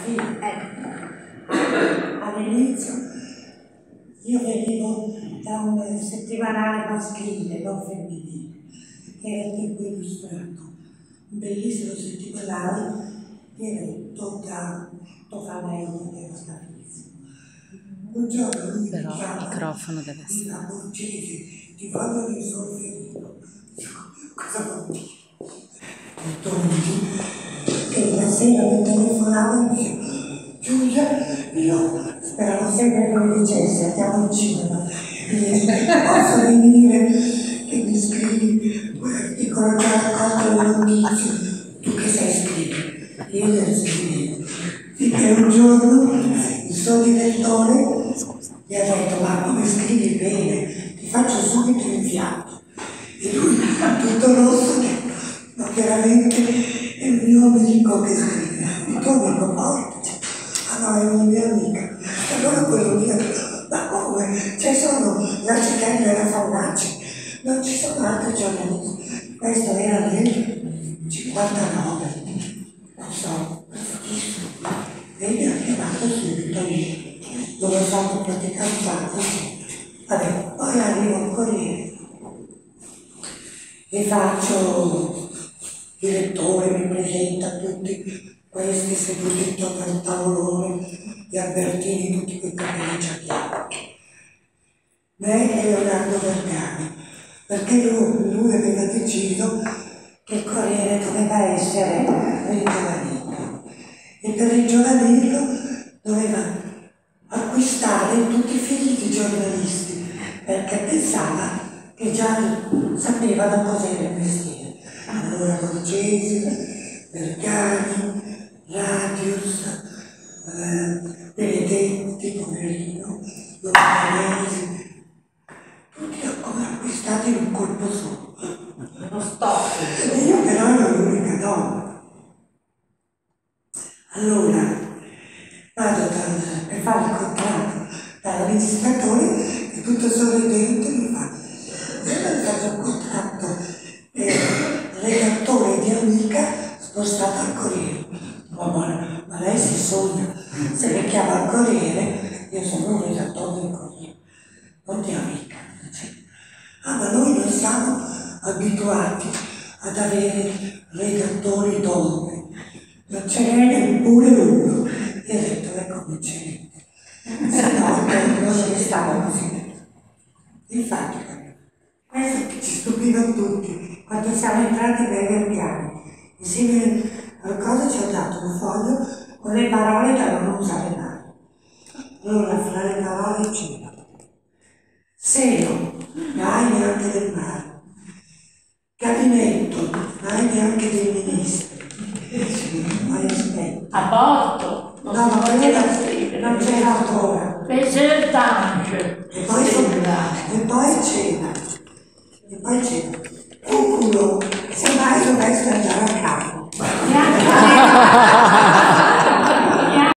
fine. All'inizio io venivo da un settimanale maschile, non femminile, che era il Tempo Illustrato, un bellissimo settimanale diretto da Tofanello, che era statissimo. Un giorno lui però mi chiama, il microfono deve essere. la Borghesi, ti voglio del Solferino. Dico, cosa vuol dire? Che una sera mi telefonava e mi diceva, Giulia, io speravo sempre che mi dicesse andiamo al cinema, posso venire che mi scrivi quell'articolo già raccolto le notizie, tu che sai scrivere, io le scrivo. Finché un giorno il suo direttore gli ha detto, ma come scrivi bene, ti faccio subito in fiato. E lui, tutto rosso, ma veramente è un mio amico che scrive, il tuo amico Porta. Ah no, è una mia amica. E allora quello lì ha detto, ma come? C'è solo la Cicella e la Faunacci, non ci sono altri giornalisti. Questo era nel 59, non so, e mi ha chiamato subito lì, dove ho fatto praticare così. Vabbè, poi arrivo al Corriere e faccio direttore, mi presenta tutti questi seduti intorno al tavolone, gli Albertini, tutti quei capelli già me e Leonardo Vergani, perché lui aveva deciso che il Corriere doveva essere ringiovanito e per ringiovanirlo doveva acquistare tutti i figli di giornalisti, perché pensava che già sapevano cos'era il mestiere. Allora Borghesi, Vergani, Radius, Benedetti, Poverino, Lontanesi, tutti come acquistati in un colpo solo. Uno stop. E io però ero l'unica donna. Allora vado per fare il contratto dall'amministratore che tutto sorridente mi fa, io ho fatto un contratto redattore di Amica spostato al Corriere. Ma lei si sogna, se mi chiama al Corriere, io sono un redattore del Corriere, non di Amica. Ah, ma noi non siamo abituati ad avere redattori donne, non ce n'è neppure uno. Io ho detto, ecco che c'è niente, se no non ce ne stavo così. Infatti, questo che ci stupiva tutti, quando siamo entrati nei Vergani, insieme al cosa ci ha dato un foglio con le parole da non usare mai. Allora, fra le parole c'era seno, mai neanche del mare, gabinetto, mai neanche dei ministri. Poi aspetta. Aborto? No, ma non c'era ancora. Fece il tange. E poi c'era.